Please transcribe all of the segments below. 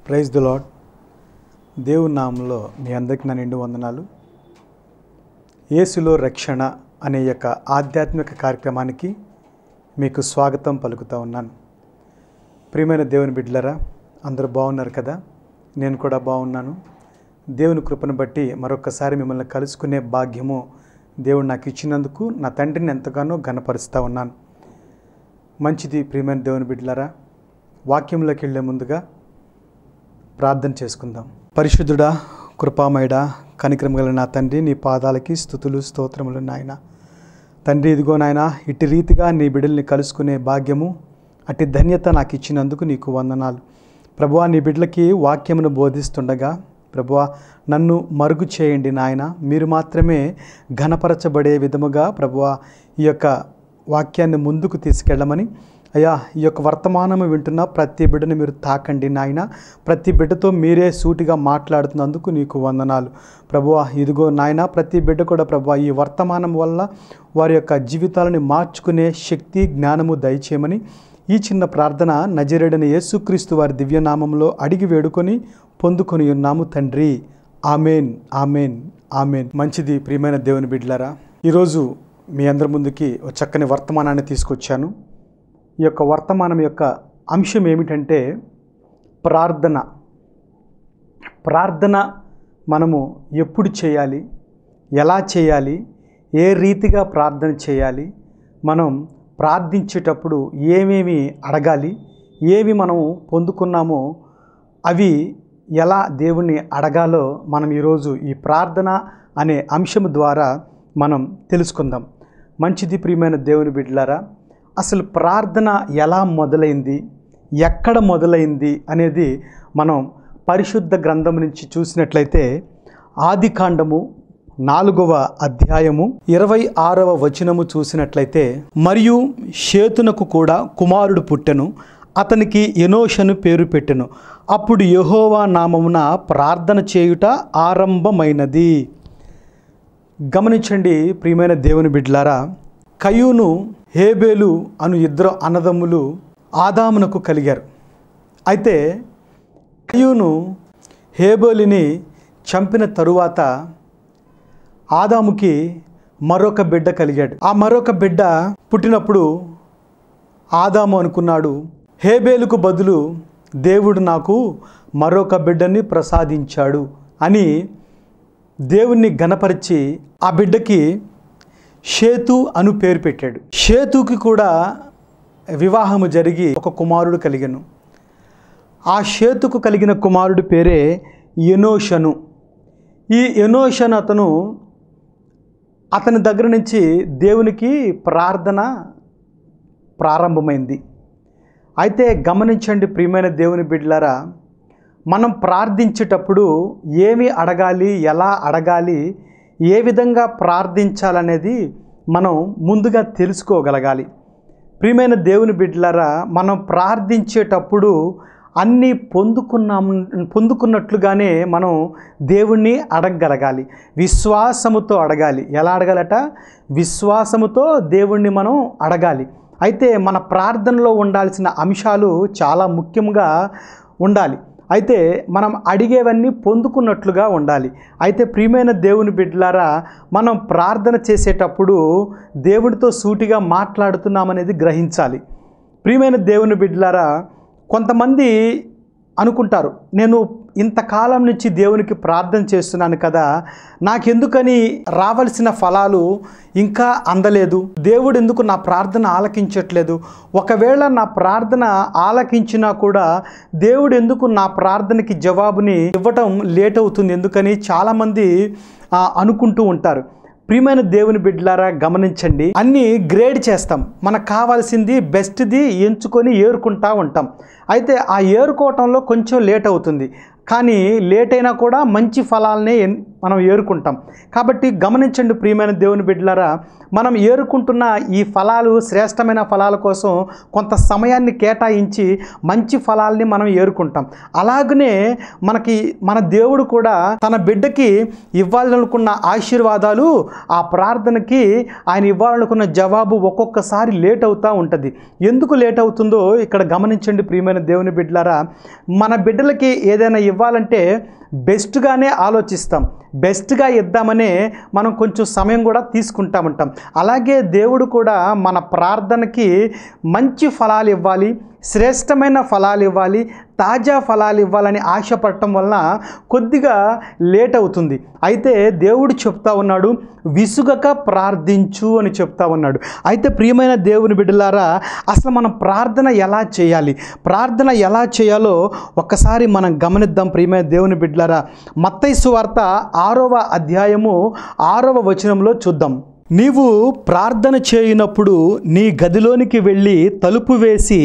Praise the lord. దేవుని నామంలో మీ అందరికీ నా నిండు వందనాలు. యేసులో రక్షణ అనే యొక్క ఆధ్యాత్మిక కార్యక్రమానికి మీకు స్వాగతం పలుకుతూ ఉన్నాను. ప్రియమైన దేవుని బిడ్డలారా, అందరూ బాగున్నారు కదా? నేను కూడా బాగున్నాను. దేవుని కృపను బట్టి మరొకసారి మిమ్మల్ని కలుసుకునే భాగ్యము దేవుడు నాకు ఇచ్చినందుకు నా తండ్రిని ఎంతగానో ఘనపరుస్తూ ఉన్నాను. మంచిది. ప్రియమైన దేవుని బిడ్డలారా, వాక్యంలోకి వెళ్ళే ముందుగా ప్రార్థన చేసుకుందాం. పరిశుద్ధుడా, కృపామయుడా, కనికరం గల నా తండ్రి, నీ పాదాలకి స్తుతులు స్తోత్రములు నాయన. తండ్రి, ఇదిగో నాయన, ఇటు రీతిగా నీ బిడ్డల్ని కలుసుకునే భాగ్యము, అట్టి ధన్యత నాకు ఇచ్చినందుకు నీకు వందనాలు. ప్రభువా, నీ బిడ్డలకి వాక్యమును బోధిస్తుండగా ప్రభువా నన్ను మరుగు చేయండి నాయన. మీరు మాత్రమే ఘనపరచబడే విధముగా ప్రభువా ఈ యొక్క వాక్యాన్ని ముందుకు తీసుకెళ్ళమని, అయ్యా, ఈ యొక్క వర్తమానము వింటున్న ప్రతి బిడ్డను మీరు తాకండి నాయన. ప్రతి బిడ్డతో మీరే సూటిగా మాట్లాడుతున్నందుకు నీకు వందనాలు ప్రభువా. ఇదిగో నాయన, ప్రతి బిడ్డ కూడా ప్రభువా ఈ వర్తమానం వల్ల వారి యొక్క జీవితాలను మార్చుకునే శక్తి, జ్ఞానము దయచేయమని ఈ చిన్న ప్రార్థన నజరేయుడైన యేసుక్రీస్తు వారి దివ్యనామంలో అడిగి వేడుకొని పొందుకొని ఉన్నాము తండ్రి. Amen, amen, amen. మంచిది. ప్రియమైన దేవుని బిడ్డలారా, ఈరోజు మీ అందరి ముందుకి ఒక చక్కని వర్తమానాన్ని తీసుకొచ్చాను. ఈ యొక్క వర్తమానం యొక్క అంశం ఏమిటంటే ప్రార్థన. ప్రార్థన మనము ఎప్పుడు చేయాలి, ఎలా చేయాలి, ఏ రీతిగా ప్రార్థన చేయాలి, మనం ప్రార్థించేటప్పుడు ఏమేమి అడగాలి, ఏవి మనం పొందుకున్నామో అవి ఎలా దేవుణ్ణి అడగాలో మనం ఈరోజు ఈ ప్రార్థన అనే అంశం ద్వారా మనం తెలుసుకుందాం. మంచిది. ప్రియమైన దేవుని బిడ్డలారా, అసలు ప్రార్థన ఎలా మొదలైంది, ఎక్కడ మొదలైంది అనేది మనం పరిశుద్ధ గ్రంథం నుంచి చూసినట్లయితే ఆదికాండము 4వ అధ్యాయము 26వ వచనము చూసినట్లయితే, మరియు షేతునకు కూడా కుమారుడు పుట్టెను, అతనికి ఎనోషను పేరు పెట్టెను. అప్పుడు యెహోవా నామమున ప్రార్థన చేయుట ఆరంభమైనది. గమనించండి ప్రియమైన దేవుని బిడ్డలారా, కయూను, హేబేలు అను ఇద్దరు అన్నదమ్ములు ఆదామునకు కలిగారు. అయితే కయూను హేబేలుని చంపిన తరువాత ఆదాముకి మరొక బిడ్డ కలిగాడు. ఆ మరొక బిడ్డ పుట్టినప్పుడు ఆదాము అనుకున్నాడు, హేబేలుకు బదులు దేవుడు నాకు మరొక బిడ్డని ప్రసాదించాడు అని దేవుణ్ణి ఘనపరిచి ఆ బిడ్డకి షేతు అను పేరు పెట్టాడు. షేతుకి కూడా వివాహము జరిగి ఒక కుమారుడు కలిగెను. ఆ షేతుకు కలిగిన కుమారుడి పేరే ఎనోషను. ఈ ఎనోషను అతని దగ్గర నుంచి దేవునికి ప్రార్థన ప్రారంభమైంది. అయితే గమనించండి ప్రియమైన దేవుని బిడ్డలారా, మనం ప్రార్థించేటప్పుడు ఏమి అడగాలి, ఎలా అడగాలి, ఏ విధంగా ప్రార్థించాలనేది మనం ముందుగా తెలుసుకోగలగాలి. ప్రియమైన దేవుని బిడ్డలారా, మనం ప్రార్థించేటప్పుడు అన్నీ పొందుకున్నట్లుగానే మనం దేవుణ్ణి అడగగలగాలి. విశ్వాసముతో అడగాలి. ఎలా అడగాలట? విశ్వాసముతో దేవుణ్ణి మనం అడగాలి. అయితే మన ప్రార్థనలో ఉండాల్సిన అంశాలు చాలా ముఖ్యంగా ఉండాలి. అయితే మనం అడిగేవన్నీ పొందుకున్నట్లుగా ఉండాలి. అయితే ప్రియమైన దేవుని బిడ్డలారా, మనం ప్రార్థన చేసేటప్పుడు దేవుడితో సూటిగా మాట్లాడుతున్నామనేది గ్రహించాలి. ప్రియమైన దేవుని బిడ్డలారా, కొంతమంది అనుకుంటారు, నేను ఇంతకాలం నుంచి దేవునికి ప్రార్థన చేస్తున్నాను కదా, నాకెందుకని రావాల్సిన ఫలాలు ఇంకా అందలేదు, దేవుడు ఎందుకు నా ప్రార్థన ఆలకించట్లేదు, ఒకవేళ నా ప్రార్థన ఆలకించినా కూడా దేవుడు ఎందుకు నా ప్రార్థనకి జవాబుని ఇవ్వటం లేట్ అవుతుంది, ఎందుకని చాలామంది అనుకుంటూ ఉంటారు. ప్రియమైన దేవుని బిడ్డలారా, గమనించండి, అన్నీ గ్రేడ్ చేస్తాం. మనకు కావాల్సింది బెస్ట్ది ఎంచుకొని ఏరుకుంటూ ఉంటాం. అయితే ఆ ఏరుకోవటంలో కొంచెం లేట్ అవుతుంది, కానీ లేట్ అయినా కూడా మంచి ఫలాలనే మనం ఏరుకుంటాం. కాబట్టి గమనించండి ప్రియమైన దేవుని బిడ్డలారా, మనం ఏరుకుంటున్న ఈ ఫలాలు శ్రేష్టమైన ఫలాల కోసం కొంత సమయాన్ని కేటాయించి మంచి ఫలాల్ని మనం ఏరుకుంటాం. అలాగనే మన దేవుడు కూడా తన బిడ్డకి ఇవ్వాలనుకున్న ఆశీర్వాదాలు, ఆ ప్రార్థనకి ఆయన ఇవ్వాలనుకున్న జవాబు ఒక్కొక్కసారి లేట్ అవుతూ ఉంటుంది. ఎందుకు లేట్ అవుతుందో ఇక్కడ గమనించండి ప్రియమైన దేవుని బిడ్డలారా. మన బిడ్డలకి ఏదైనా ఇవ్వాలంటే బెస్ట్గానే ఆలోచిస్తాం, బెస్ట్గా ఇద్దామనే మనం కొంచెం సమయం కూడా తీసుకుంటామంటాం. అలాగే దేవుడు కూడా మన ప్రార్థనకి మంచి ఫలాలు ఇవ్వాలి, శ్రేష్టమైన ఫలాలు ఇవ్వాలి, తాజా ఫలాలు ఇవ్వాలని ఆశపడటం వలన కొద్దిగా లేట్ అవుతుంది. అయితే దేవుడు చెప్తా ఉన్నాడు, విసుగక ప్రార్థించు అని చెప్తా ఉన్నాడు. అయితే ప్రియమైన దేవుని బిడ్డలారా, అసలు మనం ప్రార్థన ఎలా చేయాలి, ప్రార్థన ఎలా చేయాలో ఒక్కసారి మనం గమనిద్దాం ప్రియమైన దేవుని బిడ్డలారా. మత్తయి సువార్త 6వ అధ్యాయము 6వ వచనంలో చూద్దాం. నీవు ప్రార్థన చేయునప్పుడు నీ గదిలోనికి వెళ్ళి తలుపు వేసి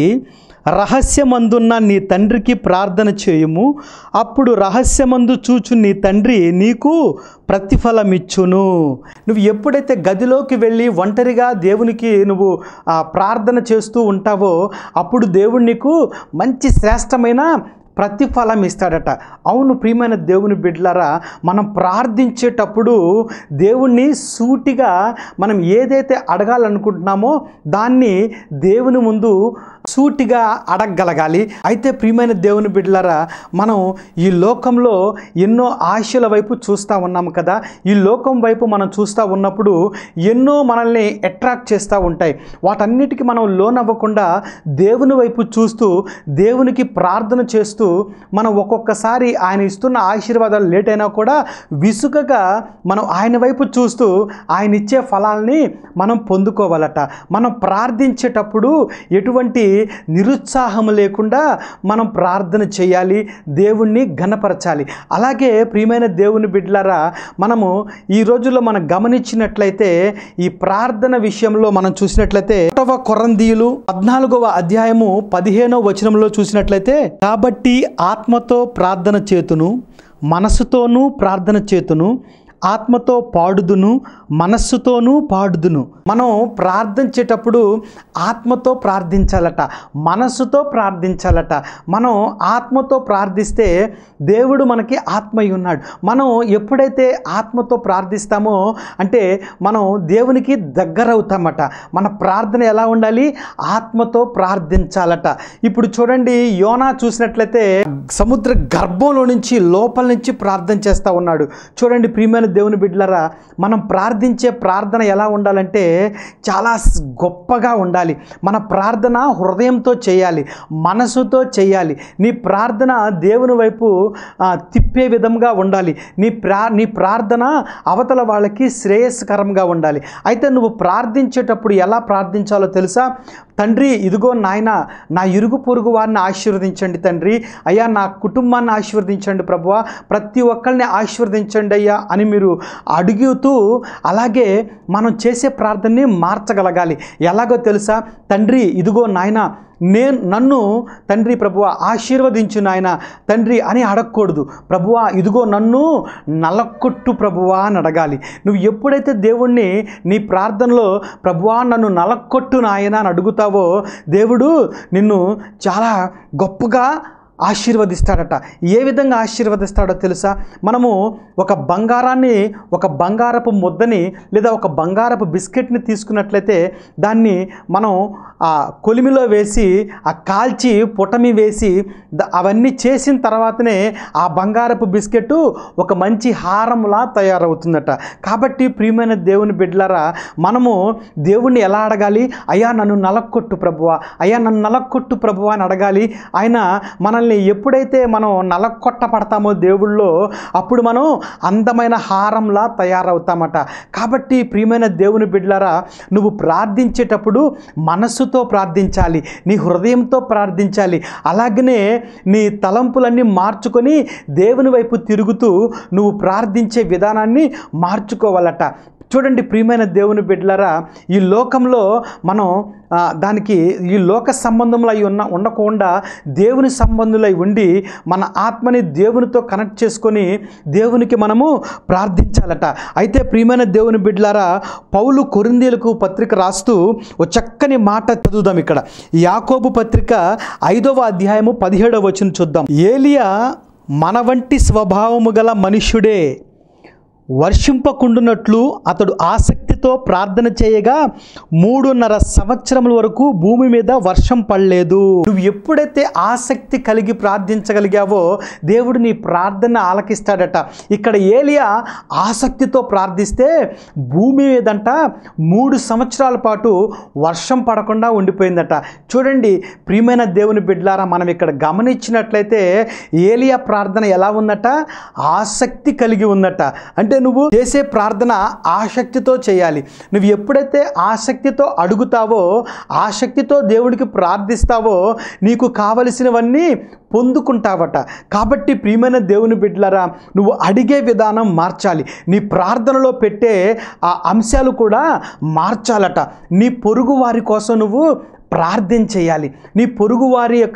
రహస్యమందున్న నీ తండ్రికి ప్రార్థన చేయుము. అప్పుడు రహస్యమందు చూచు నీ తండ్రి నీకు ప్రతిఫలమిచ్చును. నువ్వు ఎప్పుడైతే గదిలోకి వెళ్ళి ఒంటరిగా దేవునికి నువ్వు ప్రార్థన చేస్తూ ఉంటావో అప్పుడు దేవుడు నీకు మంచి శ్రేష్టమైన ప్రతిఫలం ఇస్తాడట. అవును ప్రియమైన దేవుని బిడ్డలారా, మనం ప్రార్థించేటప్పుడు దేవుణ్ణి సూటిగా మనం ఏదైతే అడగాలనుకుంటున్నామో దాన్ని దేవుని ముందు సూటిగా అడగగలగాలి. అయితే ప్రియమైన దేవుని బిడ్డలారా, మనం ఈ లోకంలో ఎన్నో ఆశల వైపు చూస్తూ ఉన్నాము కదా. ఈ లోకం వైపు మనం చూస్తూ ఉన్నప్పుడు ఎన్నో మనల్ని అట్రాక్ట్ చేస్తూ ఉంటాయి. వాటన్నిటికీ మనం లోనవ్వకుండా దేవుని వైపు చూస్తూ దేవునికి ప్రార్థన చేస్తూ మనం ఒక్కొక్కసారి ఆయన ఇస్తున్న ఆశీర్వాదాలు లేట్ అయినా కూడా విసుగగా మనం ఆయన వైపు చూస్తూ ఆయన ఇచ్చే ఫలాల్ని మనం పొందుకోవాలట. మనం ప్రార్థించేటప్పుడు ఎటువంటి నిరుత్సాహం లేకుండా మనం ప్రార్థన చేయాలి, దేవుణ్ణి ఘనపరచాలి. అలాగే ప్రియమైన దేవుని బిడ్డలారా, మనము ఈ రోజుల్లో మనం గమనించినట్లయితే ఈ ప్రార్థన విషయంలో మనం చూసినట్లయితే 1వ కొరింథీయులు 14వ అధ్యాయము 15వ వచనంలో చూసినట్లయితే, కాబట్టి ఆత్మతో ప్రార్థన చేతును, మనస్సుతోనూ ప్రార్థన చేతును, ఆత్మతో పాడుదును, మనస్సుతోనూ పాడుదును. మనం ప్రార్థించేటప్పుడు ఆత్మతో ప్రార్థించాలట, మనస్సుతో ప్రార్థించాలట. మనం ఆత్మతో ప్రార్థిస్తే దేవుడు మనకి ఆత్మయ్య ఉన్నాడు. మనం ఎప్పుడైతే ఆత్మతో ప్రార్థిస్తామో అంటే మనం దేవునికి దగ్గర అవుతామట. మన ప్రార్థన ఎలా ఉండాలి? ఆత్మతో ప్రార్థించాలట. ఇప్పుడు చూడండి, యోనా చూసినట్లయితే సముద్ర గర్భంలో నుంచి లోపల నుంచి ప్రార్థన చేస్తూ ఉన్నాడు. చూడండి ప్రియమైన దేవుని బిడ్డలారా, మనం ప్రార్థించే ప్రార్థన ఎలా ఉండాలంటే చాలా గొప్పగా ఉండాలి. మన ప్రార్థన హృదయంతో చేయాలి, మనసుతో చేయాలి. నీ ప్రార్థన దేవుని వైపు తిప్పే విధంగా ఉండాలి. నీ ప్రార్థన అవతల వాళ్ళకి శ్రేయస్కరంగా ఉండాలి. అయితే నువ్వు ప్రార్థించేటప్పుడు ఎలా ప్రార్థించాలో తెలుసా? తండ్రి, ఇదిగో నాయన, నా ఇరుగు పొరుగు వారిని ఆశీర్వదించండి తండ్రి. అయ్యా, నా కుటుంబాన్ని ఆశీర్వదించండి ప్రభువా, ప్రతి ఒక్కరిని ఆశీర్వదించండి అయ్యా అని మీరు అడుగుతూ అలాగే మనం చేసే ప్రార్థనని మార్చగలగాలి. ఎలాగో తెలుసా? తండ్రి, ఇదిగో నాయన, నన్ను తండ్రి ప్రభువా ఆశీర్వదించు నాయన తండ్రి అని అడగకూడదు. ప్రభువా, ఇదిగో నన్ను నలకొట్టు ప్రభువా అని అడగాలి. నువ్వు ఎప్పుడైతే దేవుణ్ణి నీ ప్రార్థనలో ప్రభువా నన్ను నలకొట్టు నాయన అని అడుగుతావో దేవుడు నిన్ను చాలా గొప్పగా ఆశీర్వదిస్తాడట. ఏ విధంగా ఆశీర్వదిస్తాడో తెలుసా? మనము ఒక బంగారపు ముద్దని లేదా ఒక బంగారపు బిస్కెట్ని తీసుకున్నట్లయితే దాన్ని మనం ఆ కొలిమిలో వేసి కాల్చి పొటమి వేసి అవన్నీ చేసిన తర్వాతనే ఆ బంగారపు బిస్కెట్ ఒక మంచి హారంలా తయారవుతుందట. కాబట్టి ప్రియమైన దేవుని బిడ్డలారా, మనము దేవుణ్ణి ఎలా అడగాలి? అయ్యా నన్ను నలక్కొట్టు ప్రభువా, అయ్యా నన్ను నలక్కొట్టు ప్రభువా అని అడగాలి. ఆయన మనల్ని ఎప్పుడైతే మనం నలక్కొట్టపడతామో దేవుళ్ళో అప్పుడు మనం అందమైన హారంలా తయారవుతామట. కాబట్టి ప్రియమైన దేవుని బిడ్డలారా, నువ్వు ప్రార్థించేటప్పుడు మనస్సుతో ప్రార్థించాలి, నీ హృదయంతో ప్రార్థించాలి. అలాగనే నీ తలంపులన్నీ మార్చుకొని దేవుని వైపు తిరుగుతూ నువ్వు ప్రార్థించే విధానాన్ని మార్చుకోవాలట. చూడండి ప్రియమైన దేవుని బిడ్డలారా, ఈ లోకంలో మనం దానికి ఈ లోక సంబంధములు అయి ఉండకుండా దేవుని సంబంధులై ఉండి మన ఆత్మని దేవునితో కనెక్ట్ చేసుకొని దేవునికి మనము ప్రార్థించాలట. అయితే ప్రియమైన దేవుని బిడ్డలారా, పౌలు కొరింథీయులకు పత్రిక రాస్తూ ఒక చక్కని మాట చదువుదాం. ఇక్కడ యాకోబు పత్రిక 5వ అధ్యాయము 17వ వచనం చూద్దాం. ఏలియా మన వంటి స్వభావము గల మనుష్యుడే, వర్షింపకుండునట్లు అతడు ఆసక్తితో ప్రార్థన చేయగా 3.5 సంవత్సరముల వరకు భూమి మీద వర్షం పడలేదు. నువ్వు ఎప్పుడైతే ఆసక్తి కలిగి ప్రార్థించగలిగావో దేవుడు నీ ప్రార్థన ఆలకిస్తాడట. ఇక్కడ ఏలియా ఆసక్తితో ప్రార్థిస్తే భూమి మీదంట 3 సంవత్సరాల పాటు వర్షం పడకుండా ఉండిపోయిందట. చూడండి ప్రియమైన దేవుని బిడ్డలారా, మనం ఇక్కడ గమనించినట్లయితే ఏలియా ప్రార్థన ఎలా ఉందట? ఆసక్తి కలిగి ఉందట. అంటే నువ్వు చేసే ప్రార్థన ఆసక్తితో చేయాలి. నువ్వు ఎప్పుడైతే ఆసక్తితో అడుగుతావో, ఆసక్తితో దేవుడికి ప్రార్థిస్తావో నీకు కావలసినవన్నీ పొందుకుంటావట. కాబట్టి ప్రియమైన దేవుని బిడ్డలారా, నువ్వు అడిగే విధానం మార్చాలి. నీ ప్రార్థనలో పెట్టే ఆ అంశాలు కూడా మార్చాలట. నీ పొరుగు వారి కోసం నువ్వు ప్రార్థన చేయాలి. నీ పొరుగు వారి యొక్క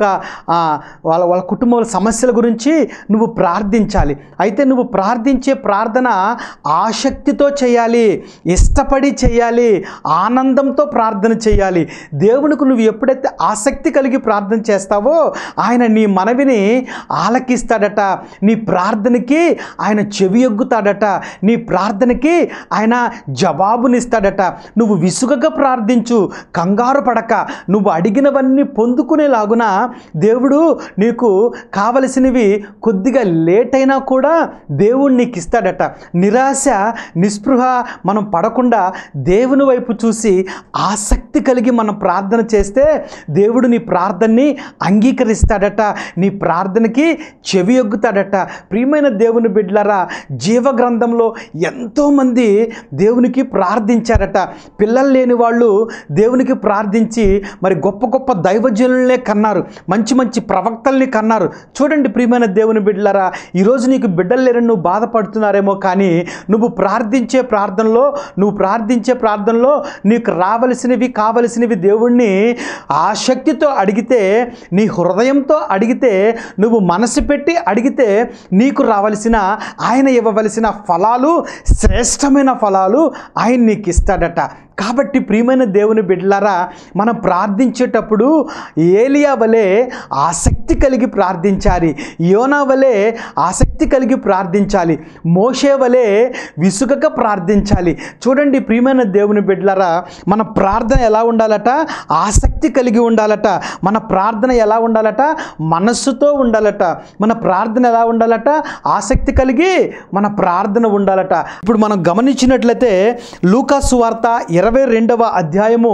వాళ్ళ కుటుంబ సమస్యల గురించి నువ్వు ప్రార్థించాలి. అయితే నువ్వు ప్రార్థించే ప్రార్థన ఆసక్తితో చేయాలి, ఇష్టపడి చేయాలి, ఆనందంతో ప్రార్థన చేయాలి. దేవునికి నువ్వు ఎప్పుడైతే ఆసక్తి కలిగి ప్రార్థన చేస్తావో ఆయన నీ మనవిని ఆలకిస్తాడట. నీ ప్రార్థనకి ఆయన చెవియొగ్గుతాడట. నీ ప్రార్థనకి ఆయన జవాబునిస్తాడట. నువ్వు విసుగగా ప్రార్థించు, కంగారు పడక, నువ్వు అడిగినవన్నీ పొందుకునేలాగున దేవుడు నీకు కావలసినవి కొద్దిగా లేట్ అయినా కూడా దేవుడు నీకు ఇస్తాడట. నిరాశ నిస్పృహ మనం పడకుండా దేవుని వైపు చూసి ఆసక్తి కలిగి మనం ప్రార్థన చేస్తే దేవుడు నీ ప్రార్థనని అంగీకరిస్తాడట. నీ ప్రార్థనకి చెవియొగ్గుతాడట. ప్రియమైన దేవుని బిడ్డలారా, జీవగ్రంథంలో ఎంతోమంది దేవునికి ప్రార్థించారట. పిల్లలు లేని వాళ్ళు దేవునికి ప్రార్థించి మరి గొప్ప గొప్ప దైవజనులనే కన్నారు, మంచి మంచి ప్రవక్తల్ని కన్నారు. చూడండి ప్రియమైన దేవుని బిడ్డలారా, ఈరోజు నీకు బిడ్డలు లేరని నువ్వు బాధపడుతున్నారేమో, కానీ నువ్వు ప్రార్థించే ప్రార్థనలో నీకు కావలసినవి దేవుణ్ణి ఆసక్తితో అడిగితే, నీ హృదయంతో అడిగితే, నువ్వు మనసు పెట్టి అడిగితే నీకు రావలసిన, ఆయన ఇవ్వవలసిన ఫలాలు, శ్రేష్టమైన ఫలాలు ఆయన నీకు ఇస్తాడట. కాబట్టి ప్రియమైన దేవుని బిడ్డలారా, మనం ప్రార్థించేటప్పుడు ఏలియా వలె ఆసక్తి కలిగి ప్రార్థించాలి, యోనా వలె ఆసక్తి కలిగి ప్రార్థించాలి, మోషే వలె విసుగక ప్రార్థించాలి. చూడండి ప్రియమైన దేవుని బిడ్డలారా, మన ప్రార్థన ఎలా ఉండాలట? ఆసక్తి కలిగి ఉండాలట. మన ప్రార్థన ఎలా ఉండాలట? మనస్సుతో ఉండాలట. మన ప్రార్థన ఎలా ఉండాలట? ఆసక్తి కలిగి మన ప్రార్థన ఉండాలట. ఇప్పుడు మనం గమనించినట్లయితే లూకా సువార్త 22వ అధ్యాయము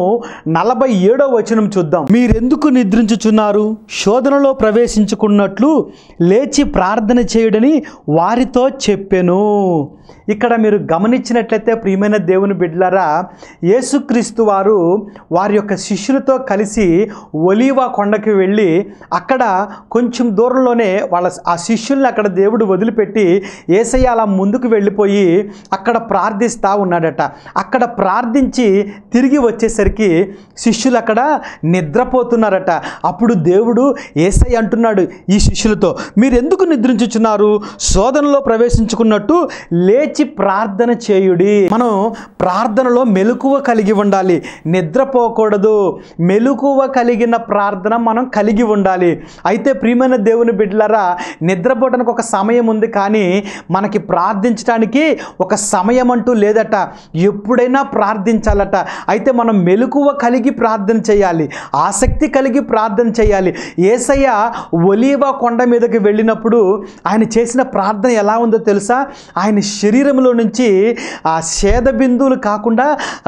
47వ వచనం చూద్దాం. మీరెందుకు నిద్రించుచున్నారు? శోధనలో ప్రవేశించుకున్నట్లు లేచి ప్రార్థన చేయుడని వారితో చెప్పెను. ఇక్కడ మీరు గమనించినట్లయితే ప్రియమైన దేవుని బిడ్డలారా, యేసుక్రీస్తు వారి యొక్క శిష్యులతో కలిసి ఒలీవ కొండకి వెళ్ళి అక్కడ కొంచెం దూరంలోనే ఆ శిష్యుల్ని అక్కడ దేవుడు వదిలిపెట్టి యేసయ్య అలా ముందుకు వెళ్ళిపోయి అక్కడ ప్రార్థిస్తూ ఉన్నాడట. అక్కడ ప్రార్థించి తిరిగి వచ్చేసరికి శిష్యులు అక్కడ నిద్రపోతున్నారట. అప్పుడు దేవుడు యేసయ్య అంటున్నాడు ఈ శిష్యులతో, మీరు ఎందుకు నిద్రించుచున్నారు? శోధనలో ప్రవేశించుకున్నట్టు లేచి ప్రార్థన చేయుడి. మనం ప్రార్థనలో మెలకువ కలిగి ఉండాలి, నిద్రపోకూడదు. మెలకువ కలిగిన ప్రార్థన మనం కలిగి ఉండాలి. అయితే ప్రియమైన దేవుని బిడ్డలారా, నిద్రపోవడానికి ఒక సమయం ఉంది, కానీ మనకి ప్రార్థించడానికి ఒక సమయం అంటూ లేదట. ఎప్పుడైనా ప్రార్థించాలట. అయితే మనం మెలకువ కలిగి ప్రార్థన చేయాలి, ఆసక్తి కలిగి ప్రార్థన చేయాలి. యేసయ్య ఒలీవ కొండ మీదకి వెళ్ళినప్పుడు ఆయన చేసిన ప్రార్థన ఎలా ఉందో తెలుసా? ఆయన శరీరంలో నుంచి ఆ సేద బిందువులు కాకుండా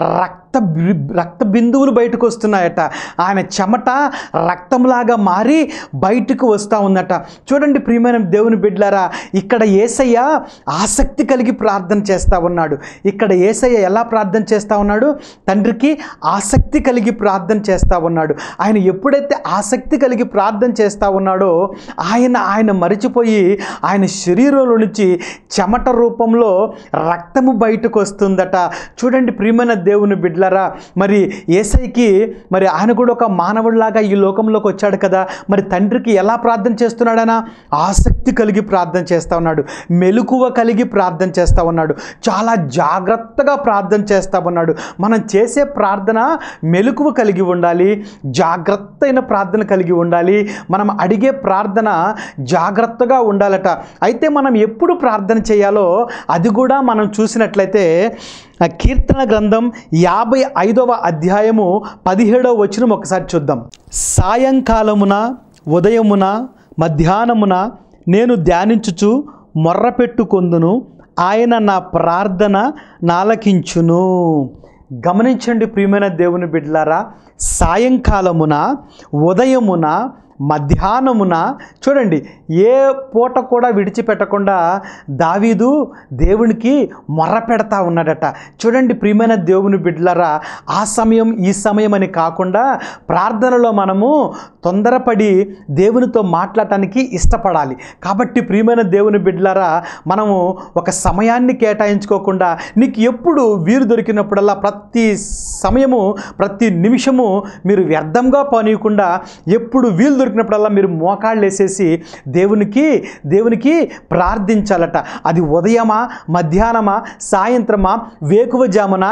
రక్త బిందువులు బయటకు వస్తున్నాయట. ఆయన చెమట రక్తంలాగా మారి బయటకు వస్తూ ఉందట. చూడండి ప్రియమైన దేవుని బిడ్డలారా, ఇక్కడ యేసయ్య ఆసక్తి కలిగి ప్రార్థన చేస్తూ ఉన్నాడు. ఇక్కడ యేసయ్య ఎలా ప్రార్థన చేస్తూ ఉన్నాడు? తండ్రికి ఆసక్తి కలిగి ప్రార్థన చేస్తూ ఉన్నాడు. ఆయన ఎప్పుడైతే ఆసక్తి కలిగి ప్రార్థన చేస్తూ ఉన్నాడో ఆయన మరిచిపోయి ఆయన శరీరంలో నుంచి చెమట రూపంలో రక్తము బయటకు వస్తుందట. చూడండి ప్రియమైన దేవుని బిడ్డలారా, మరి యేసయ్యకి మరి ఆయన కూడా ఒక మానవుడిలాగా ఈ లోకంలోకి వచ్చాడు కదా, మరి తండ్రికి ఎలా ప్రార్థన చేస్తున్నాడనా? ఆసక్తి కలిగి ప్రార్థన చేస్తూ ఉన్నాడు, మెలకువ కలిగి ప్రార్థన చేస్తూ ఉన్నాడు, చాలా జాగ్రత్తగా ప్రార్థన చేస్తూ ఉన్నాడు. మనం చేసే ప్రార్థన మెలకువ కలిగి ఉండాలి, జాగ్రత్త అయిన ప్రార్థన కలిగి ఉండాలి. మనం అడిగే ప్రార్థన జాగ్రత్తగా ఉండాలట. అయితే మనం ఎప్పుడు ప్రార్థన చేయాలో అది కూడా మనం చూసినట్లయితే కీర్తన గ్రంథం 55వ అధ్యాయము 17వ వచనం ఒకసారి చూద్దాం. సాయంకాలమున, ఉదయమున, మధ్యాహ్నమున నేను ధ్యానించుచు మొర్రపెట్టుకొందును, ఆయన నా ప్రార్థన నాలకించును. గమనించండి ప్రియమైన దేవుని బిడ్డలారా, సాయంకాలమున, ఉదయమున, మధ్యాహ్నమున, చూడండి ఏ పూట కూడా విడిచిపెట్టకుండా దావీదు దేవునికి మొర్ర పెడతా ఉన్నాడట. చూడండి ప్రియమైన దేవుని బిడ్డలారా, ఆ సమయం ఈ సమయం అని కాకుండా ప్రార్థనలో మనము తొందరపడి దేవునితో మాట్లాడటానికి ఇష్టపడాలి. కాబట్టి ప్రియమైన దేవుని బిడ్డలారా, మనము ఒక సమయాన్ని కేటాయించుకోకుండా నీకు ఎప్పుడు వీలు దొరికినప్పుడల్లా ప్రతి సమయము ప్రతి నిమిషము మీరు వ్యర్థంగా పోనీయకుండా ఎప్పుడు వీలు దొరికినప్పుడల్లా మీరు మోకాళ్ళు వేసేసి దేవునికి ప్రార్థించాలట. అది ఉదయమా, మధ్యాహ్నమా, సాయంత్రమా, వేకువజామున,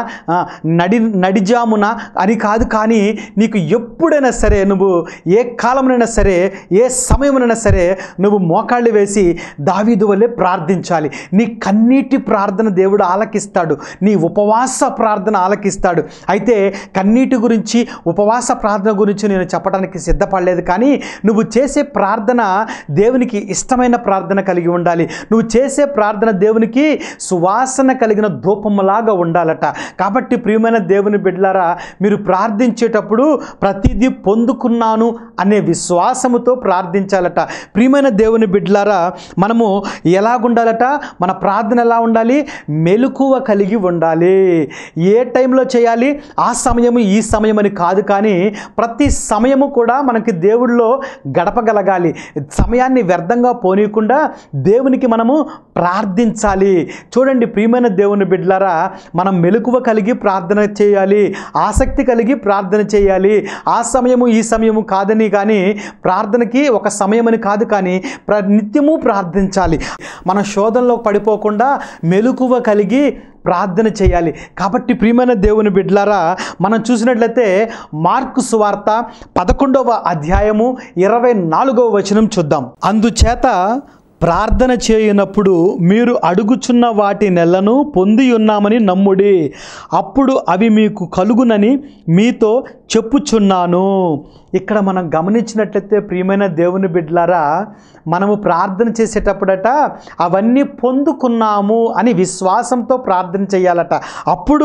నడిజామున అని కాదు, కానీ నీకు ఎప్పుడైనా సరే, నువ్వు ఏ కాలంలోనైనా సరే, ఏ సమయంలోనైనా సరే నువ్వు మోకాళ్ళు వేసి దావీదు వల్లే ప్రార్థించాలి. నీ కన్నీటి ప్రార్థన దేవుడు ఆలకిస్తాడు, నీ ఉపవాస ప్రార్థన ఆలకిస్తాడు. అయితే కన్నీటి గురించి, ఉపవాస ప్రార్థన గురించి నేను చెప్పడానికి సిద్ధపడలేదు, కానీ నువ్వు చేసే ప్రార్థన దేవునికి ఇష్టమైన ప్రార్థన కలిగి ఉండాలి. నువ్వు చేసే ప్రార్థన దేవునికి సువాసన కలిగిన ధూపములాగా ఉండాలట. కాబట్టి ప్రియమైన దేవుని బిడ్డలారా, మీరు ప్రార్థించేటప్పుడు ప్రతిదీ పొందుకున్నాను అనే విశ్వాసముతో ప్రార్థించాలట. ప్రియమైన దేవుని బిడ్డలారా, మనము ఎలాగుండాలట? మన ప్రార్థన ఎలా ఉండాలి? మెలకువ కలిగి ఉండాలి. ఏ టైంలో చేయాలి? ఆ సమయము ఈ సమయం అని కాదు, కానీ ప్రతి సమయము కూడా మనకి దేవుడిలో గడపగలగాలి. సమయాన్ని వ్యర్థంగా పోనీయకుండా దేవునికి మనము ప్రార్థించాలి. చూడండి ప్రియమైన దేవుని బిడ్డలారా, మనం మెలకువ కలిగి ప్రార్థన చేయాలి, ఆసక్తి కలిగి ప్రార్థన చేయాలి. ఆ సమయము ఈ సమయము కాదని, కానీ ప్రార్థనకి ఒక సమయం అని కాదు, కానీ నిత్యము ప్రార్థించాలి. మన శోధనలో పడిపోకుండా మెలకువ కలిగి ప్రార్థన చేయాలి. కాబట్టి ప్రియమైన దేవుని బిడ్డలారా, మనం చూసినట్లయితే మార్కు సువార్త 11వ అధ్యాయము 24వ వచనం చూద్దాం. అందుచేత ప్రార్థన చేయనప్పుడు మీరు అడుగుచున్న వాటి నెలను పొంది ఉన్నామని నమ్ముడి, అప్పుడు అవి మీకు కలుగునని మీతో చెప్పుచున్నాను. ఇక్కడ మనం గమనించినట్లయితే ప్రియమైన దేవుని బిడ్డలారా, మనము ప్రార్థన చేసేటప్పుడట అవన్నీ పొందుకున్నాము అని విశ్వాసంతో ప్రార్థన చేయాలట. అప్పుడు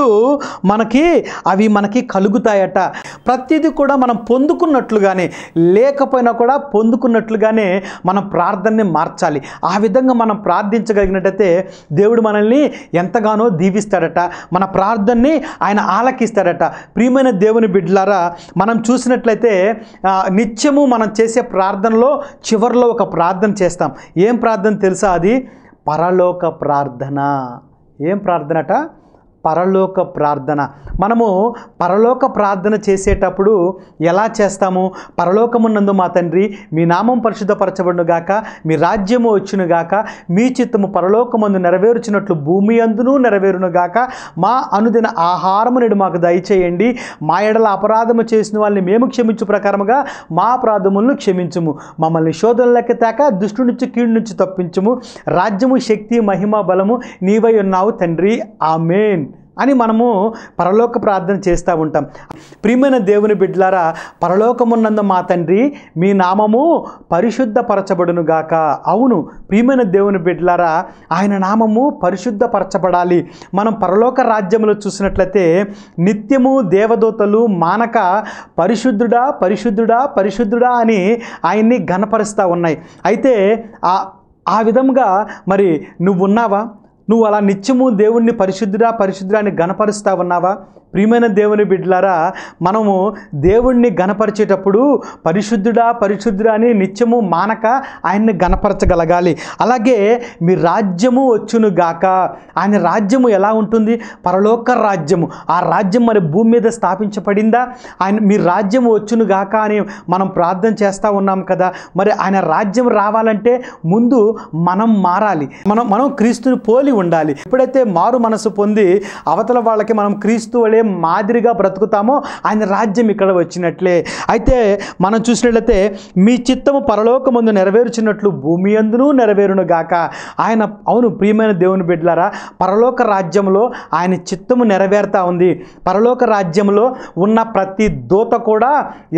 అవి మనకి కలుగుతాయట. ప్రతిదీ కూడా మనం పొందుకున్నట్లుగానే, లేకపోయినా కూడా పొందుకున్నట్లుగానే మనం ప్రార్థనని మార్చాలి. ఆ విధంగా మనం ప్రార్థించగలిగినట్టయితే దేవుడు మనల్ని ఎంతగానో దీవిస్తాడట, మన ప్రార్థనని ఆయన ఆలకిస్తాడట. ప్రియమైన దేవుని బిడ్డలారా, మనం చూసినట్లయితే నిత్యము మనం చేసే ప్రార్థనలో చివరిలో ఒక ప్రార్థన చేస్తాం. ఏం ప్రార్థన తెలుసా? అది పరలోక ప్రార్థన. ఏం ప్రార్థనట? పరలోక ప్రార్థన. మనము పరలోక ప్రార్థన చేసేటప్పుడు ఎలా చేస్తాము? పరలోకమునందు మా తండ్రి, మీ నామం పరిశుద్ధపరచబడును గాక, మీ రాజ్యము వచ్చును గాక, మీ చిత్తము పరలోకమందు నెరవేర్చినట్లు భూమి అందును నెరవేరును గాక, మా అనుదిన ఆహారము నేడు మాకు దయచేయండి, మా ఎడల అపరాధము చేసిన వాళ్ళని మేము క్షమించు ప్రకారముగా మా అపరాధములను క్షమించుము, మమ్మల్ని శోధనలోకి తేక దుష్టు నుంచి కీడు నుంచి తప్పించుము, రాజ్యము శక్తి మహిమ బలము నీవై ఉన్నావు తండ్రి, ఆమేన్ అని మనము పరలోక ప్రార్థన చేస్తూ ఉంటాం. ప్రియమైన దేవుని బిడ్డలారా, పరలోకమున్నందు మా తండ్రి, మీ నామము పరిశుద్ధపరచబడును గాక. అవును ప్రియమైన దేవుని బిడ్డలారా, ఆయన నామము పరిశుద్ధపరచబడాలి. మనం పరలోక రాజ్యంలో చూసినట్లయితే నిత్యము దేవదూతలు మానక పరిశుద్ధుడా పరిశుద్ధుడా పరిశుద్ధుడా అని ఆయన్ని ఘనపరుస్తూ ఉన్నాయి. అయితే ఆ విధంగా మరి నువ్వు ఉన్నావా? నువ్వు అలా నిత్యము దేవుణ్ణి పరిశుద్ధుడా పరిశుద్ధుడా అని ఘనపరుస్తా ఉన్నావా? ప్రియమైన దేవుని బిడ్డలారా, మనము దేవుణ్ణి గణపరిచేటప్పుడు పరిశుద్ధుడా పరిశుద్ధుడా అని నిత్యము మానక ఆయన్ని గణపరచగలగాలి. అలాగే మీ రాజ్యము వచ్చును గాక. ఆయన రాజ్యము ఎలా ఉంటుంది? పరలోక రాజ్యము. ఆ రాజ్యం మరి భూమి మీద స్థాపించబడిందా? మీ రాజ్యము వచ్చును గాక అని మనం ప్రార్థన చేస్తూ ఉన్నాం కదా. మరి ఆయన రాజ్యం రావాలంటే ముందు మనం మారాలి. మనం క్రీస్తుని పోలి ఉండాలి. ఎప్పుడైతే మారు మనసు పొంది అవతల వాళ్ళకి మనం క్రీస్తు వలె మాదిరిగా బ్రతుకుతామో ఆయన రాజ్యం ఇక్కడ వచ్చినట్లే. అయితే మనం చూసినట్లయితే మీ చిత్తము పరలోకమందు నెరవేర్చినట్లు భూమి యందును నెరవేరును గాక. ఆయన అవును ప్రియమైన దేవుని బిడ్డలారా, పరలోక రాజ్యంలో ఆయన చిత్తము నెరవేరుతా ఉంది. పరలోక రాజ్యంలో ఉన్న ప్రతి దూత కూడా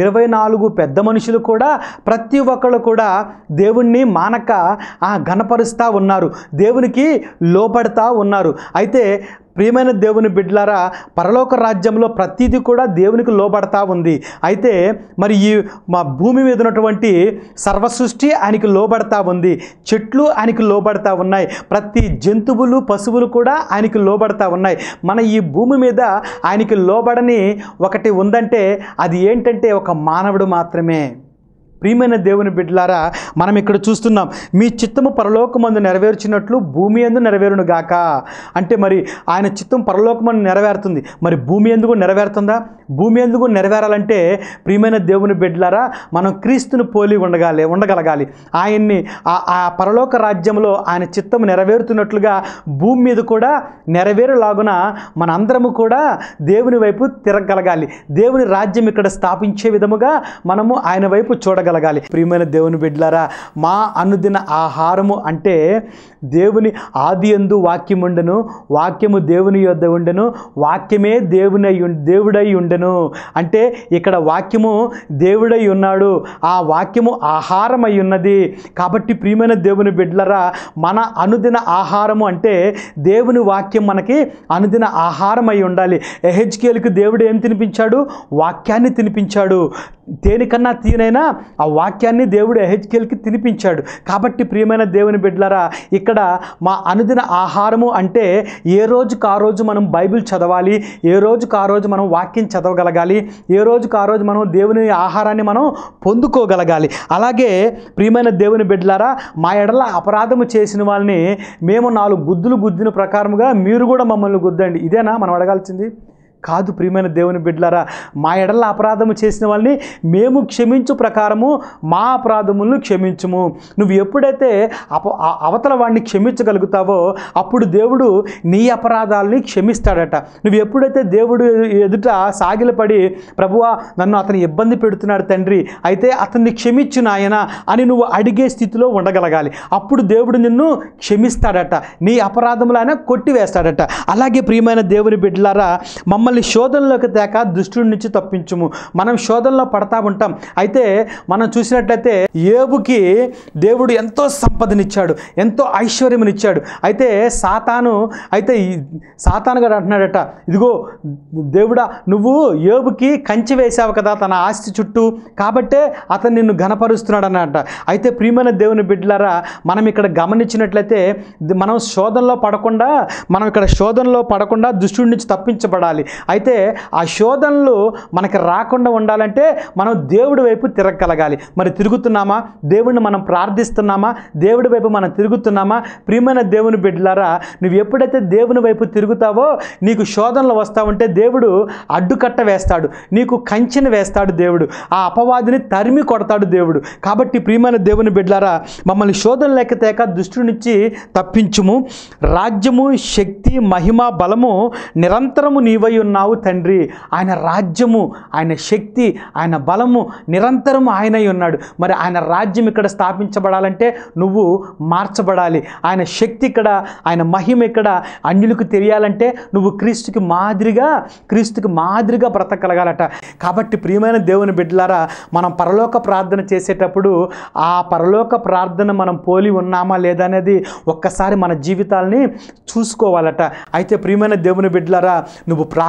24 పెద్ద మనుషులు కూడా ప్రతి ఒక్కళ్ళు కూడా దేవుణ్ణి మానక ఘనపరుస్తూ ఉన్నారు, దేవునికి లోబడతా ఉన్నారు. అయితే ప్రియమైన దేవుని బిడ్డలారా, పరలోక రాజ్యంలో ప్రతిదీ కూడా దేవునికి లోబడతా ఉంది. అయితే మరి ఈ మా భూమి మీద ఉన్నటువంటి సర్వసృష్టి ఆయనకి లోబడతా ఉంది. చెట్లు ఆయనకి లోబడతా ఉన్నాయి. ప్రతి జంతువులు పశువులు కూడా ఆయనకి లోబడతా ఉన్నాయి. మన ఈ భూమి మీద ఆయనకి లోబడని ఒకటి ఉందంటే అది ఏంటంటే ఒక మానవుడు మాత్రమే. ప్రియమైన దేవుని బిడ్డలారా, మనం ఇక్కడ చూస్తున్నాం మీ చిత్తము పరలోకమందు నెరవేర్చినట్లు భూమి యందు నెరవేరును గాక. అంటే మరి ఆయన చిత్తం పరలోకమందు నెరవేరుతుంది, మరి భూమి యందు కూడా నెరవేరుతుందా? భూమి యందు కూడా నెరవేరాలంటే ప్రియమైన దేవుని బిడ్డలారా, మనం క్రీస్తుని పోలి ఉండగలగాలి. ఆయన్ని ఆ పరలోక రాజ్యంలో ఆయన చిత్తము నెరవేరుతున్నట్లుగా భూమి మీద కూడా నెరవేరులాగున మనందరము కూడా దేవుని వైపు తిరగగలగాలి. దేవుని రాజ్యం ఇక్కడ స్థాపించే విధముగా మనము ఆయన వైపు చూడగలగాలి. ప్రియమైన దేవుని బిడ్డలారా, మా అనుదిన ఆహారము అంటే దేవుని ఆది యందు వాక్యం ఉండెను, వాక్యము దేవుని యొద్ద ఉండెను, వాక్యమే దేవుడై ఉండెను. అంటే ఇక్కడ వాక్యము దేవుడై ఉన్నాడు, ఆ వాక్యము ఆహారమై ఉన్నది. కాబట్టి ప్రియమైన దేవుని బిడ్డలారా, మన అనుదిన ఆహారము అంటే దేవుని వాక్యం మనకి అనుదిన ఆహారమై ఉండాలి. ఎహెజ్కేలుకు దేవుడు ఏం తినిపించాడు? వాక్యాన్ని తినిపించాడు. దేనికన్నా తీనైనా ఆ వాక్యాన్ని దేవుడు ఎహెజ్కేలుకి తినిపించాడు. కాబట్టి ప్రియమైన దేవుని బిడ్డలారా, ఇక్కడ మా అనుదిన ఆహారము అంటే ఏ రోజుకు ఆ రోజు మనం బైబిల్ చదవాలి, ఏ రోజుకు ఆ రోజు మనం వాక్యం చదవగలగాలి, ఏ రోజుకు ఆ రోజు మనం దేవుని ఆహారాన్ని మనం పొందుకోగలగాలి. అలాగే ప్రియమైన దేవుని బిడ్డలారా, మా ఎడల అపరాధము చేసిన వాళ్ళని మేము 4 గుద్దులు గుద్దిన ప్రకారముగా మీరు కూడా మమ్మల్ని గుద్దండి. ఇదేనా మనం అడగాల్సింది? కాదు ప్రియమైన దేవుని బిడ్డలారా, మా ఎడల అపరాధము చేసిన వాళ్ళని మేము క్షమించు ప్రకారము మా అపరాధములను క్షమించుము. నువ్వు ఎప్పుడైతే అవతల వాడిని క్షమించగలుగుతావో అప్పుడు దేవుడు నీ అపరాధాలని క్షమిస్తాడట. నువ్వు ఎప్పుడైతే దేవుడు ఎదుట సాగిలపడి ప్రభువా నన్ను అతను ఇబ్బంది పెడుతున్నాడు తండ్రి, అయితే అతన్ని క్షమించు నాయన అని నువ్వు అడిగే స్థితిలో ఉండగలగాలి. అప్పుడు దేవుడు నిన్ను క్షమిస్తాడట, నీ అపరాధములు ఆయన కొట్టివేస్తాడట. అలాగే ప్రియమైన దేవుని బిడ్డలారా, మమ్మల్ని శోధనలోకి తేక దుష్టుడి నుంచి తప్పించుము. మనం శోధనలో పడతా ఉంటాం. అయితే మనం చూసినట్లయితే యోబుకి దేవుడు ఎంతో సంపదనిచ్చాడు, ఎంతో ఐశ్వర్యమునిచ్చాడు. అయితే సాతాను గారు అంటున్నాడట, ఇదిగో దేవుడా నువ్వు యోబుకి కంచె వేసావు కదా తన ఆస్తి చుట్టూ, కాబట్టే అతను నిన్ను ఘనపరుస్తున్నాడు అన్నట. అయితే ప్రియమైన దేవుని బిడ్డలారా, మనం ఇక్కడ గమనించినట్లయితే మనం శోధనలో పడకుండా దుష్టుడి నుంచి తప్పించబడాలి. అయితే ఆ శోధనలు మనకి రాకుండా ఉండాలంటే మనం దేవుడి వైపు తిరగగలగాలి. మరి తిరుగుతున్నామా? దేవుడిని మనం ప్రార్థిస్తున్నామా? దేవుడి వైపు మనం తిరుగుతున్నామా? ప్రియమైన దేవుని బిడ్డలారా, నువ్వు ఎప్పుడైతే దేవుని వైపు తిరుగుతావో నీకు శోధనలు వస్తూ ఉంటే దేవుడు అడ్డుకట్ట వేస్తాడు, నీకు కంచెను వేస్తాడు దేవుడు, ఆ అపవాదిని తరిమి కొడతాడు దేవుడు. కాబట్టి ప్రియమైన దేవుని బిడ్డలారా, మమ్మల్ని శోధన లేకతేక దుష్టుడి నుంచి తప్పించుము. రాజ్యము, శక్తి, మహిమ, బలము నిరంతరము నీవై ఉన్నావు తండ్రి. ఆయన రాజ్యము, ఆయన శక్తి, ఆయన బలము నిరంతరము ఆయనై ఉన్నాడు. మరి ఆయన రాజ్యం ఇక్కడ స్థాపించబడాలంటే నువ్వు మార్చబడాలి. ఆయన శక్తి ఇక్కడ, ఆయన మహిమ ఇక్కడ అన్యులకు తెలియాలంటే నువ్వు క్రీస్తుకి మాదిరిగా బ్రతకగలగాలట. కాబట్టి ప్రియమైన దేవుని బిడ్డలారా, మనం పరలోక ప్రార్థన చేసేటప్పుడు ఆ పరలోక ప్రార్థన మనం పోలి ఉన్నామా లేదా అనేది ఒక్కసారి మన జీవితాలని చూసుకోవాలట. అయితే ప్రియమైన దేవుని బిడ్డలారా, నువ్వు ప్రార్థన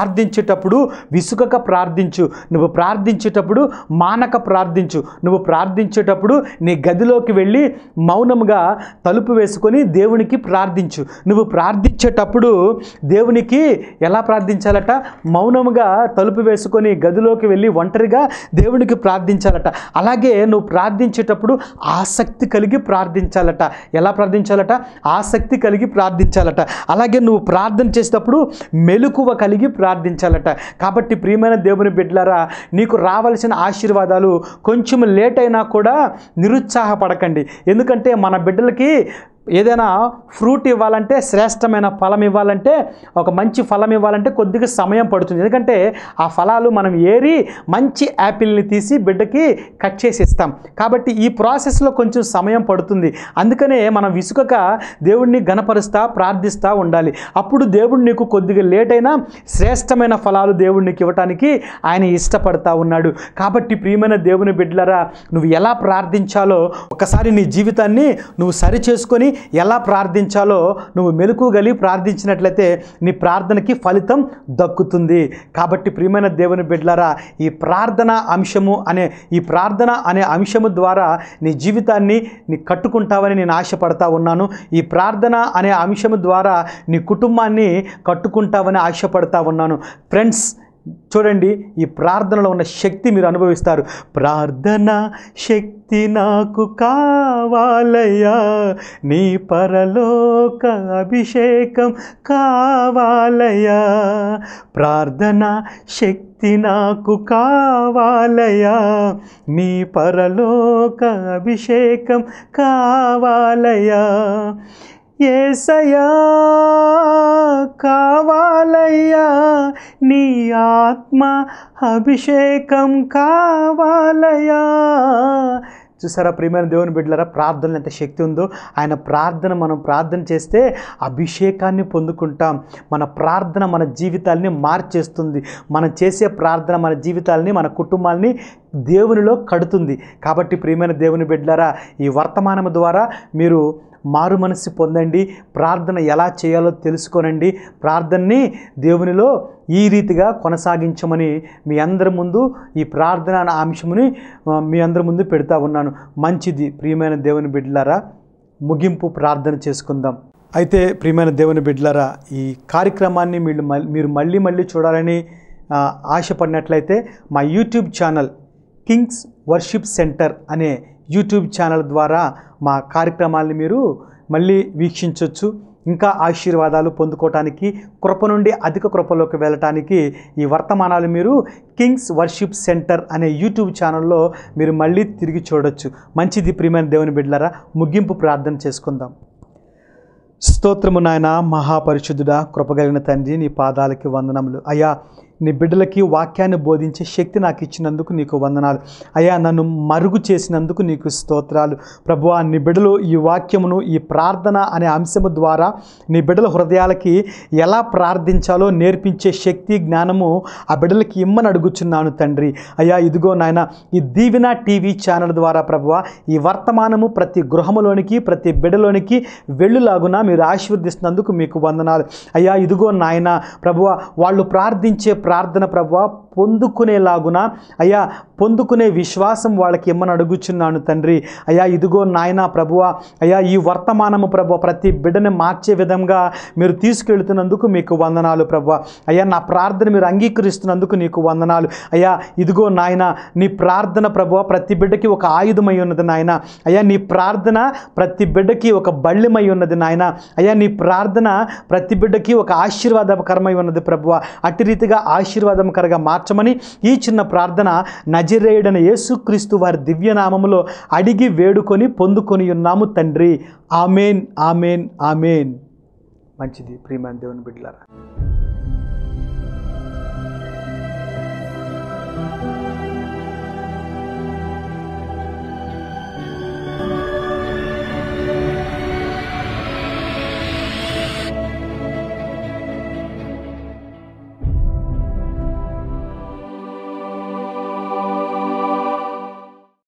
ప్రార్థించేటప్పుడు విసుగక ప్రార్థించు, నువ్వు ప్రార్థించేటప్పుడు మానక ప్రార్థించు, నువ్వు ప్రార్థించేటప్పుడు నీ గదిలోకి వెళ్ళి మౌనముగా తలుపు వేసుకొని దేవునికి ప్రార్థించు. నువ్వు ప్రార్థించేటప్పుడు దేవునికి ఎలా ప్రార్థించాలట? మౌనముగా తలుపు వేసుకొని గదిలోకి వెళ్ళి ఒంటరిగా దేవునికి ప్రార్థించాలట. అలాగే నువ్వు ప్రార్థించేటప్పుడు ఆసక్తి కలిగి ప్రార్థించాలట. ఎలా ప్రార్థించాలట? ఆసక్తి కలిగి ప్రార్థించాలట. అలాగే నువ్వు ప్రార్థన చేసేటప్పుడు మెలకువ కలిగి ప్రార్థించాలట. కాబట్టి ప్రియమైన దేవుని బిడ్డలారా, నీకు రావాల్సిన ఆశీర్వాదాలు కొంచెం లేట్ అయినా కూడా నిరుత్సాహపడకండి. ఎందుకంటే మన బిడ్డలకి ఏదైనా ఫ్రూట్ ఇవ్వాలంటే, శ్రేష్టమైన ఫలం ఇవ్వాలంటే, ఒక మంచి ఫలం ఇవ్వాలంటే కొద్దిగా సమయం పడుతుంది. ఎందుకంటే ఆ ఫలాలు మనం ఏరి మంచి యాపిల్ని తీసి బిడ్డకి కట్ చేసి ఇస్తాం. కాబట్టి ఈ ప్రాసెస్లో కొంచెం సమయం పడుతుంది. అందుకనే మనం విసుకక దేవుణ్ణి గణపరుస్తా ప్రార్థిస్తూ ఉండాలి. అప్పుడు దేవుడు నీకు కొద్దిగా లేట్ అయినా శ్రేష్టమైన ఫలాలు దేవుడికి ఇవ్వటానికి ఆయన ఇష్టపడతా ఉన్నాడు. కాబట్టి ప్రియమైన దేవుని బిడ్డలారా, నువ్వు ఎలా ప్రార్థించాలో ఒకసారి నీ జీవితాన్ని నువ్వు సరి చేసుకొని ఎలా ప్రార్థించాలో నువ్వు మెలకువగలిగి ప్రార్థించినట్లయితే నీ ప్రార్థనకి ఫలితం దక్కుతుంది. కాబట్టి ప్రియమైన దేవుని బిడ్డలారా, ఈ ప్రార్థన అనే అంశము ద్వారా నీ జీవితాన్ని నీ కట్టుకుంటావని నేను ఆశపడతా ఉన్నాను. ఈ ప్రార్థన అనే అంశము ద్వారా నీ కుటుంబాన్ని కట్టుకుంటావని ఆశపడతా ఉన్నాను. ఫ్రెండ్స్, చూడండి, ఈ ప్రార్థనలో ఉన్న శక్తి మీరు అనుభవిస్తారు. ప్రార్థన శక్తి నాకు కావాలయ్యా, నీ పరలోక అభిషేకం కావాలయ్యా. ప్రార్థన శక్తి నాకు కావాలయ్యా, నీ పరలోక అభిషేకం కావాలయ్యా. యేసయ్యా కావాలయ్యా, నీ ఆత్మ అభిషేకం కావాలయ్యా. చూసారా ప్రియమైన దేవుని బిడ్డలారా, ప్రార్థనలో ఎంత శక్తి ఉందో. మనం ప్రార్థన చేస్తే అభిషేకాన్ని పొందుకుంటాం. మన ప్రార్థన మన జీవితాల్ని మార్చేస్తుంది. మనం చేసే ప్రార్థన మన జీవితాల్ని, మన కుటుంబాల్ని దేవునిలో కడుతుంది. కాబట్టి ప్రియమైన దేవుని బిడ్డలారా, ఈ వర్తమానము ద్వారా మీరు మారు మనసు పొందండి. ప్రార్థన ఎలా చేయాలో తెలుసుకోనండి. ప్రార్థనని దేవునిలో ఈ రీతిగా కొనసాగించమని మీ అందరి ముందు ఈ ప్రార్థన అనే అంశముని మీ అందరి ముందు పెడతా ఉన్నాను. మంచిది ప్రియమైన దేవుని బిడ్డలారా, ముగింపు ప్రార్థన చేసుకుందాం. అయితే ప్రియమైన దేవుని బిడ్డలారా, ఈ కార్యక్రమాన్ని మీరు మళ్ళీ చూడాలని ఆశపడినట్లయితే మా YouTube channel kings worship centre అనే యూట్యూబ్ ఛానల్ ద్వారా మా కార్యక్రమాల్ని మీరు మళ్ళీ వీక్షించవచ్చు. ఇంకా ఆశీర్వాదాలు పొందుకోవటానికి, కృప నుండి అధిక కృపలోకి వెళ్ళటానికి ఈ వర్తమానాలు మీరు కింగ్స్ వర్షిప్ సెంటర్ అనే యూట్యూబ్ ఛానల్లో మీరు మళ్ళీ తిరిగి చూడొచ్చు. మంచిది ప్రియమైన దేవుని బిడ్డలారా, ముగింపు ప్రార్థన చేసుకుందాం. స్తోత్రము నాయన, మహాపరిశుద్ధుడా, కృపగలిగిన తండ్రి, నీ పాదాలకి వందనములు. అయ్యా, నీ బిడ్డలకి వాక్యాన్ని బోధించే శక్తి నాకు ఇచ్చినందుకు నీకు వందనాలు. అయ్యా, నన్ను మరుగు చేసినందుకు నీకు స్తోత్రాలు. ప్రభువా, నీ బిడ్డలు ఈ వాక్యమును, ఈ ప్రార్థన అనే అంశము ద్వారా నీ బిడ్డల హృదయాలకి ఎలా ప్రార్థించాలో నేర్పించే శక్తి, జ్ఞానము ఆ బిడ్డలకి ఇమ్మని అడుగుచున్నాను తండ్రి. అయ్యా, ఇదిగో నాయన, ఈ దీవెన టీవీ ఛానల్ ద్వారా ప్రభువా ఈ వర్తమానము ప్రతి గృహములోనికి, ప్రతి బిడ్డలోనికి వెళ్ళులాగున మీరు ఆశీర్వదిస్తున్నందుకు మీకు వందనాలు. అయ్యా, ఇదిగో నాయన ప్రభువా, వాళ్ళు ప్రార్థించే ప్రార్థన ప్రభువా పొందుకునేలాగున, అయ్యా పొందుకునే విశ్వాసం వాళ్ళకి ఇమ్మని అడుగుచున్నాను తండ్రి. అయ్యా, ఇదిగో నాయన ప్రభువా, అయ్యా ఈ వర్తమానము ప్రభువా ప్రతి బిడ్డని మార్చే విధంగా మీరు తీసుకెళ్తున్నందుకు మీకు వందనాలు ప్రభువా. అయ్యా, నా ప్రార్థన మీరు అంగీకరిస్తున్నందుకు నీకు వందనాలు. అయ్యా, ఇదిగో నాయన, నీ ప్రార్థన ప్రభువా ప్రతి బిడ్డకి ఒక ఆయుధమై ఉన్నది నాయన. అయ్యా, నీ ప్రార్థన ప్రతి బిడ్డకి ఒక బళ్ళెమై ఉన్నది నాయన. అయ్యా, నీ ప్రార్థన ప్రతి బిడ్డకి ఒక ఆశీర్వాదకరమై ఉన్నది ప్రభువా. అట్టి రీతిగా ఆశీర్వాదకరంగా మార్చమని ఈ చిన్న ప్రార్థన నజరేయుడైన యేసుక్రీస్తు వారి దివ్యనామములో అడిగి వేడుకొని పొందుకొని ఉన్నాము తండ్రి. Amen, amen, amen. మంచిది ప్రియమైన దేవుని బిడ్డలారా.